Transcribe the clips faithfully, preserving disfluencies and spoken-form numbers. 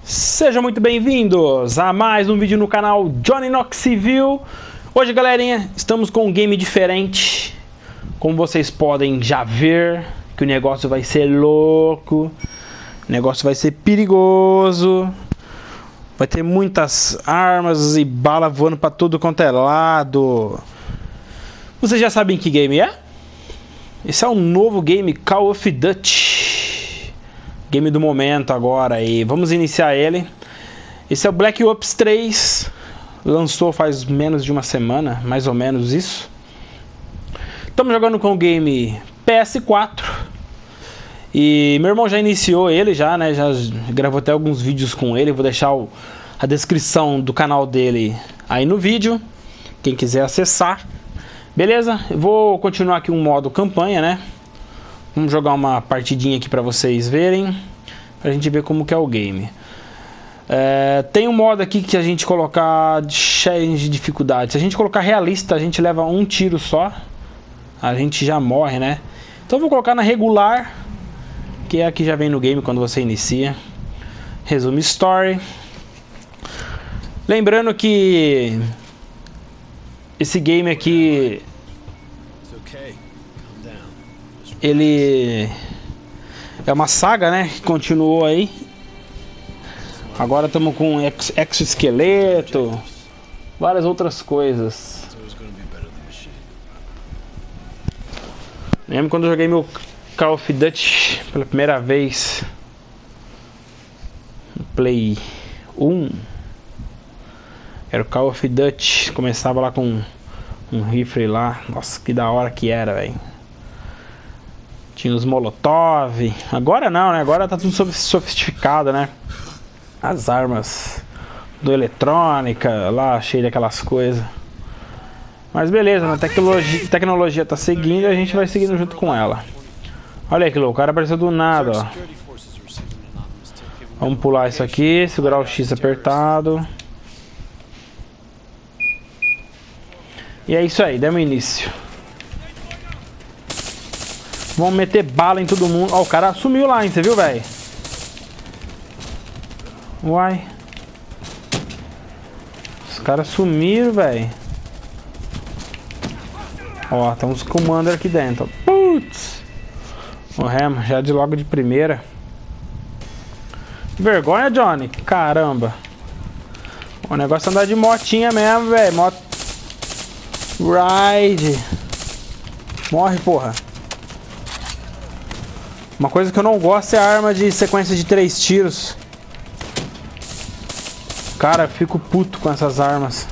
Sejam muito bem-vindos a mais um vídeo no canal Johnny Knoxville. Hoje, galerinha, estamos com um game diferente. Como vocês podem já ver, que o negócio vai ser louco, o negócio vai ser perigoso. Vai ter muitas armas e bala voando para tudo quanto é lado. Vocês já sabem que game é? Esse é um novo game, Call of Duty. Game do momento agora, e vamos iniciar ele. Esse é o Black Ops três. Lançou faz menos de uma semana, mais ou menos isso. Estamos jogando com o game P S quatro. E meu irmão já iniciou ele, já, né? Já gravou até alguns vídeos com ele. Vou deixar o, a descrição do canal dele aí no vídeo, quem quiser acessar. Beleza? Eu vou continuar aqui um modo campanha, né? Vamos jogar uma partidinha aqui para vocês verem, pra gente ver como que é o game. É, tem um modo aqui que a gente colocar challenge de dificuldade. Se a gente colocar realista, a gente leva um tiro só, a gente já morre, né? Então eu vou colocar na regular, que é a que já vem no game quando você inicia. Resume story. Lembrando que esse game aqui, ele é uma saga, né, que continuou aí. Agora estamos com ex exoesqueleto, várias outras coisas. Lembro quando eu joguei meu Call of Duty pela primeira vez no Play um. Era o Call of Duty, começava lá com um rifle lá. Nossa, que da hora que era, velho. Tinha os Molotov. Agora não, né? Agora tá tudo sofisticado, né? As armas do eletrônica lá, cheio daquelas coisas. Mas beleza, a tecnologia, a tecnologia tá seguindo e a gente vai seguindo junto com ela. Olha aí que louco, o cara apareceu do nada, ó. Vamos pular isso aqui, segurar o X apertado. E é isso aí, demos início. Vamos meter bala em todo mundo. Ó, o cara sumiu lá, hein? Você viu, velho? Uai. Os caras sumiram, velho. Ó, tem uns comandos aqui dentro. Putz. Morremos, já de logo de primeira. Vergonha, Johnny. Caramba. O negócio é andar de motinha mesmo, velho. Moto. Ride. Morre, porra. Uma coisa que eu não gosto é a arma de sequência de três tiros. Cara, eu fico puto com essas armas.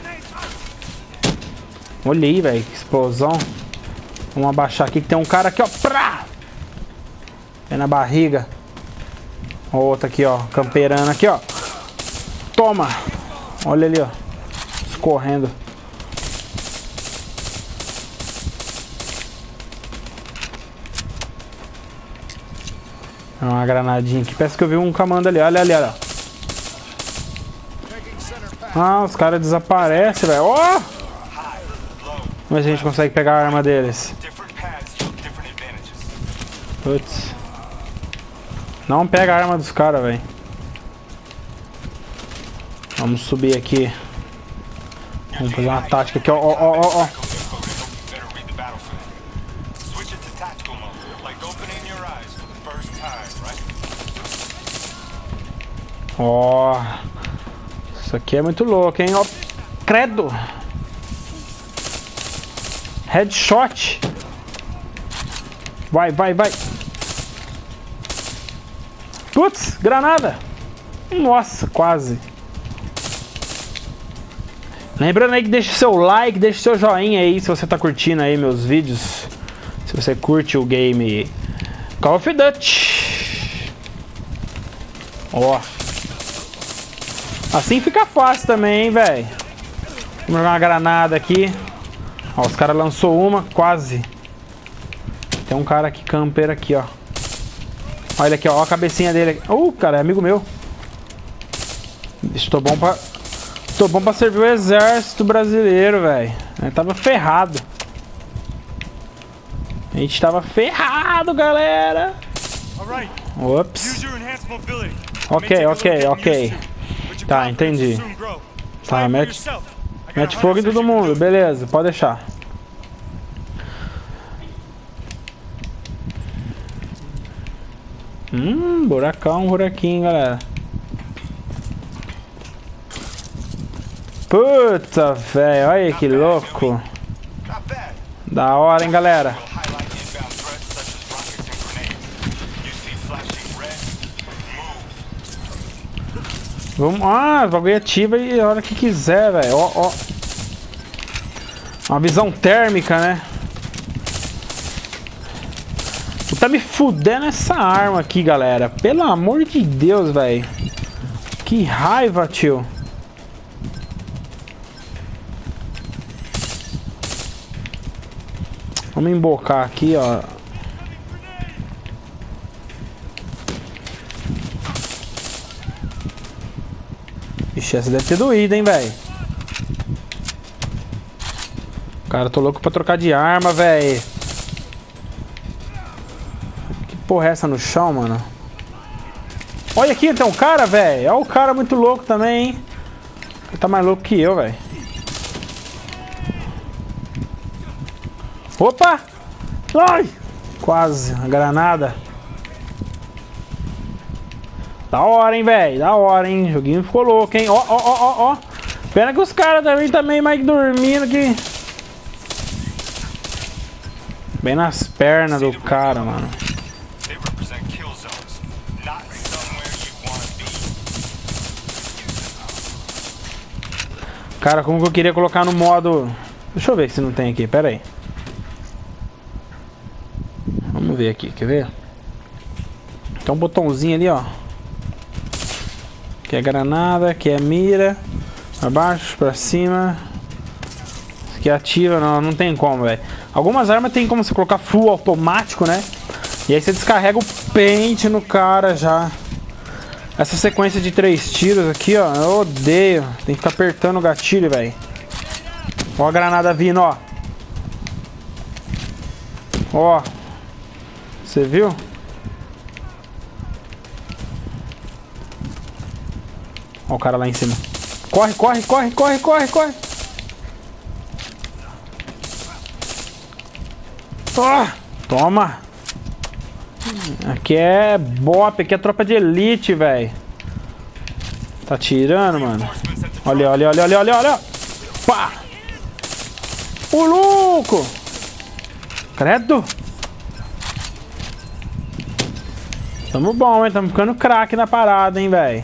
Olha aí, velho, que explosão. Vamos abaixar aqui que tem um cara aqui, ó. Prá! Vem na barriga. Outra aqui, ó, camperando aqui, ó. Toma! Olha ali, ó, escorrendo. Uma granadinha aqui. Parece que eu vi um comando ali. Olha ali, olha. Ah, os caras desaparecem, velho. Ó! Vamos ver se a gente consegue pegar a arma deles. Putz. Não pega a arma dos caras, velho. Vamos subir aqui. Vamos fazer uma tática aqui, ó, ó, ó, ó, ó. Ó, oh, isso aqui é muito louco, hein? Ó, credo! Headshot! Vai, vai, vai! Putz, granada! Nossa, quase! Lembrando aí que deixa seu like, deixa seu joinha aí se você tá curtindo aí meus vídeos. Se você curte o game Call of Duty. Ó. Assim fica fácil também, hein, velho. Vamos jogar uma granada aqui. Ó, os caras lançou uma, quase. Tem um cara aqui, camper aqui, ó. Olha aqui, ó, ó a cabecinha dele. Uh, cara, é amigo meu. Estou bom pra... Estou bom pra servir o exército brasileiro, velho. Eu tava ferrado. A gente tava ferrado, galera. Ops. Ok, ok, ok. Tá, entendi. Tá, mete, mete fogo em todo mundo. Beleza, pode deixar. Hum, buracão, buraquinho, galera. Puta, velho, olha que louco. Da hora, hein, galera. Vamos, ah, o bagulho ativa e a hora que quiser, velho. Ó, ó. Uma visão térmica, né? Tá me fudendo essa arma aqui, galera. Pelo amor de Deus, velho. Que raiva, tio. Vamos embocar aqui, ó. Ixi, essa deve ter doído, hein, velho. Cara, tô louco pra trocar de arma, velho. Que porra é essa no chão, mano? Olha aqui, tem um cara, velho. Olha o cara muito louco também, hein. Ele tá mais louco que eu, velho. Opa! Ai! Quase, a granada. Da hora, hein, velho. Da hora, hein. O joguinho ficou louco, hein. Ó, ó, ó, ó, ó. Pena que os caras também tá meio mais dormindo aqui. Bem nas pernas do cara, mano. Cara, como que eu queria colocar no modo... Deixa eu ver se não tem aqui, pera aí. Vamos ver aqui, quer ver? Tem um botãozinho ali, ó. Que é granada, que é mira. Pra baixo, pra cima. Isso aqui ativa, não, não tem como, velho. Algumas armas tem como você colocar full automático, né? E aí você descarrega o pente no cara já. Essa sequência de três tiros aqui, ó, eu odeio. Tem que ficar apertando o gatilho, velho. Ó a granada vindo, ó. Ó. Você viu? Ó o cara lá em cima. Corre, corre, corre, corre, corre, corre. Oh, toma. Aqui é bop, aqui é tropa de elite, velho. Tá tirando, mano. Olha, olha, olha, olha, olha, olha. Pá. O louco. Credo. Tamo bom, hein? Tamo ficando craque na parada, hein, velho.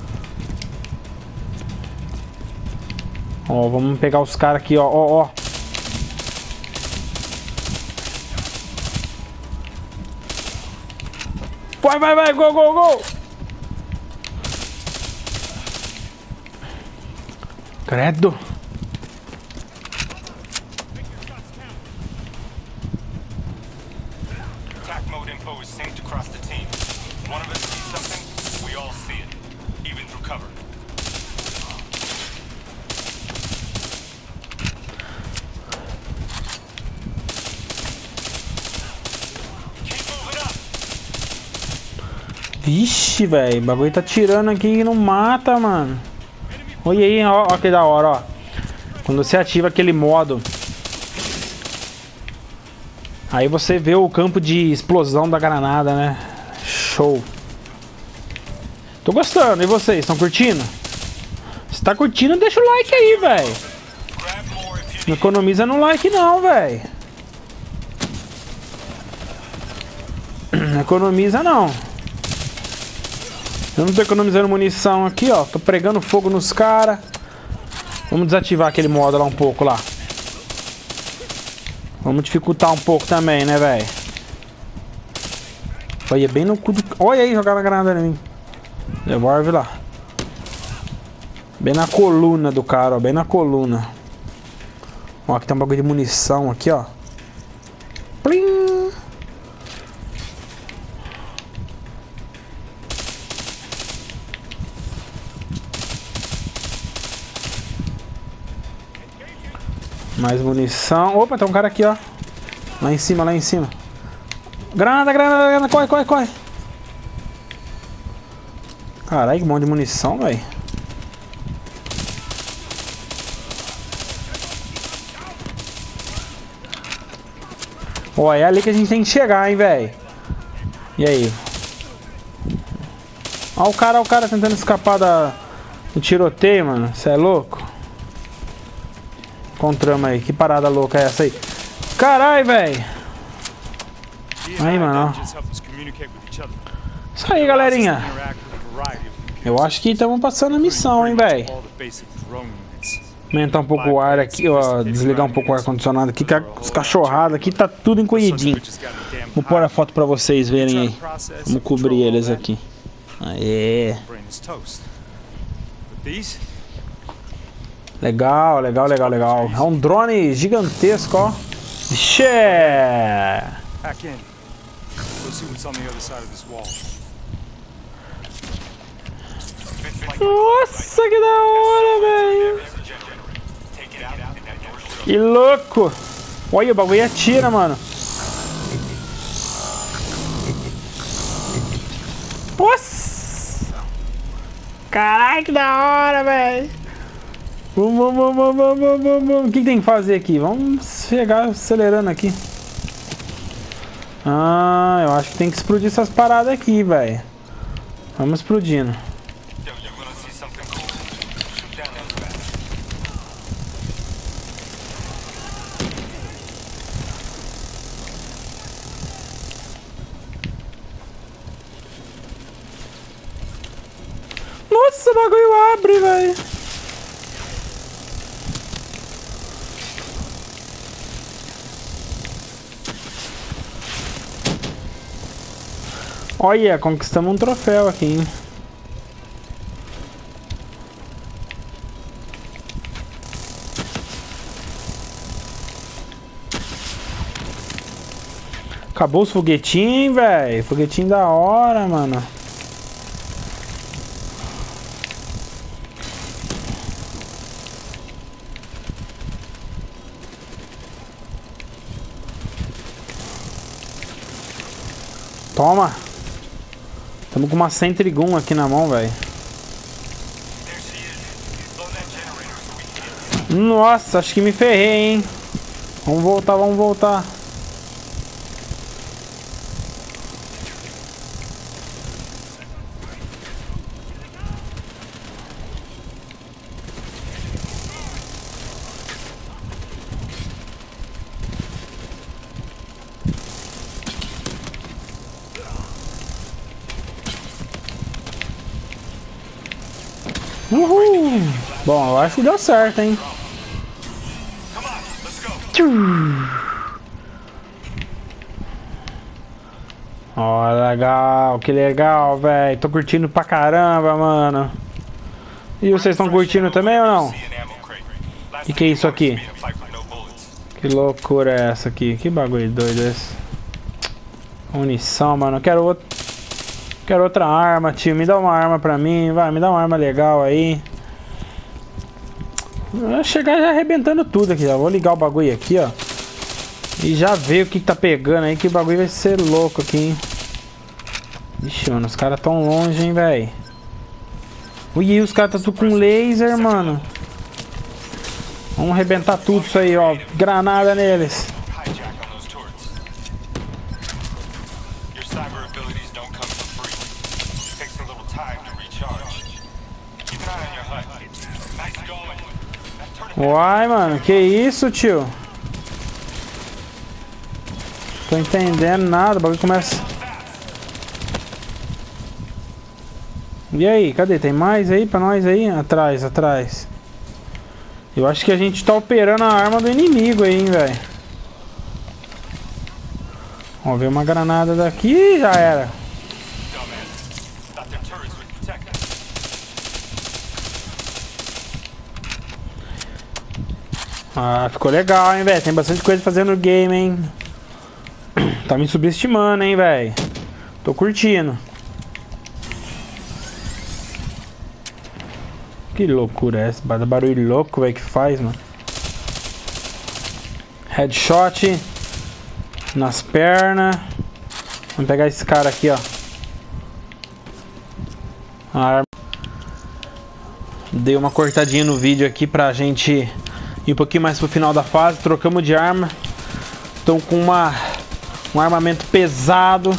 Ó, vamos pegar os caras aqui, ó, ó, ó. Vai, vai, vai, go, go, go. Credo. Attack mode info is synced across the team. One of us sees something, we all see it, even through cover. Vixe, velho, o bagulho tá tirando aqui e não mata, mano. Olha aí, ó, ó que da hora, ó. Quando você ativa aquele modo, aí você vê o campo de explosão da granada, né? Show. Tô gostando, e vocês, estão curtindo? Se tá curtindo, deixa o like aí, velho. Não economiza no like não, velho. Não economiza não. Eu não tô economizando munição aqui, ó. Tô pregando fogo nos caras. Vamos desativar aquele modo lá um pouco lá. Vamos dificultar um pouco também, né, velho? Olha, bem no cu do... Olha aí, jogar a granada em mim. Devolve lá. Bem na coluna do cara, ó. Bem na coluna. Ó, aqui tem um bagulho de munição aqui, ó. Plim! Mais munição. Opa, tem um cara aqui, ó. Lá em cima, lá em cima. Granada, granada, granada. Corre, corre, corre. Caralho, que monte de munição, velho. Ó, é ali que a gente tem que chegar, hein, velho. E aí? Ó o cara, ó o cara tentando escapar da, do tiroteio, mano. Você é louco? Encontramos aí. Que parada louca é essa aí? Caralho, velho. Aí, mano, ó. Isso aí, galerinha. Eu acho que estamos passando a missão, hein, velho. Aumentar um pouco o ar aqui, ó. Desligar um pouco o ar-condicionado aqui, que as cachorradas aqui tá tudo encolhidinho. Vou pôr a foto pra vocês verem aí. Vamos cobrir eles aqui. Aê. Legal, legal, legal, legal. É um drone gigantesco, ó. Xé. Nossa, que da hora, velho. Que louco. Olha, o bagulho atira, mano. Nossa. Caralho, que da hora, velho. Vamos, vamos, vamos, vamos, vamos. O que tem que fazer aqui? Vamos chegar acelerando aqui. Ah, eu acho que tem que explodir essas paradas aqui, velho. Vamos explodindo. Nossa, o bagulho abre, velho. Olha, conquistamos um troféu aqui, hein? Acabou os foguetinhos, velho. Foguetinho da hora, mano. Toma. Estamos com uma Sentry Gun aqui na mão, velho. Nossa, acho que me ferrei, hein. Vamos voltar, vamos voltar. Uhul! Bom, eu acho que deu certo, hein? Ó, legal, que legal, velho. Tô curtindo pra caramba, mano. E vocês estão curtindo também ou não? O que, que é isso aqui? Que loucura é essa aqui? Que bagulho doido é esse? Munição, mano. Quero outro. Quero outra arma, tio. Me dá uma arma pra mim. Vai, me dá uma arma legal aí. Vou chegar já arrebentando tudo aqui. Já vou ligar o bagulho aqui, ó. E já ver o que tá pegando aí. Que o bagulho vai ser louco aqui, hein. Ixi, mano. Os caras tão longe, hein, velho. Ui, os caras tá tudo com laser, mano. Vamos arrebentar tudo isso aí, ó. Granada neles. Uai, mano, que isso, tio? Tô entendendo nada, o bagulho começa. E aí, cadê? Tem mais aí pra nós aí? Atrás, atrás. Eu acho que a gente tá operando a arma do inimigo aí, hein, velho. Vamos ver uma granada daqui e já era. Ah, ficou legal, hein, velho. Tem bastante coisa fazendo no game, hein. Tá me subestimando, hein, velho. Tô curtindo. Que loucura é essa? Barulho louco, velho, que faz, mano. Headshot nas pernas. Vamos pegar esse cara aqui, ó. A arma. Dei uma cortadinha no vídeo aqui pra gente ir um pouquinho mais pro final da fase. Trocamos de arma. Estão com uma, um armamento pesado.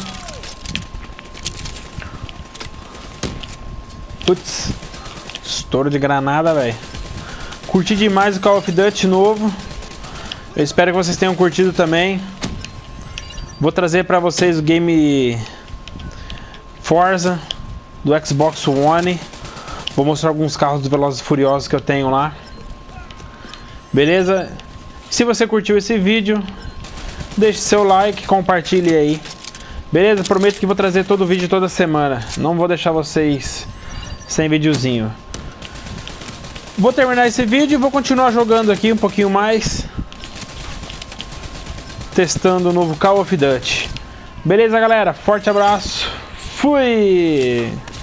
Putz. Estouro de granada, velho. Curti demais o Call of Duty novo. Eu espero que vocês tenham curtido também. Vou trazer pra vocês o game Forza do Xbox One. Vou mostrar alguns carros dos Velozes e Furiosos que eu tenho lá. Beleza? Se você curtiu esse vídeo, deixe seu like, compartilhe aí. Beleza? Prometo que vou trazer todo vídeo toda semana. Não vou deixar vocês sem videozinho. Vou terminar esse vídeo e vou continuar jogando aqui um pouquinho mais. Testando o novo Call of Duty. Beleza, galera? Forte abraço. Fui!